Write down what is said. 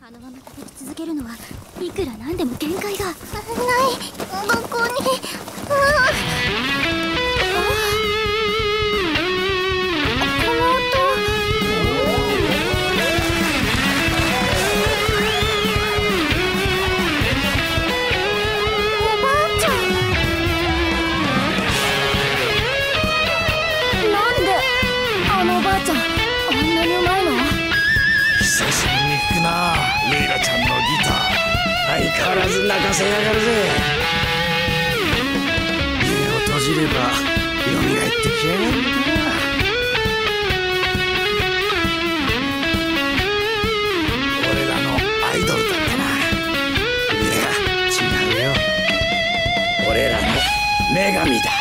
あのまま叩き続けるのはいくらなんでも限界がない。どこにレイラちゃんのギター相変わらず泣かせやがるぜ。目を閉じれば蘇ってきやがるんだ。俺らのアイドルだったな。いや違うよ、俺らの女神だ。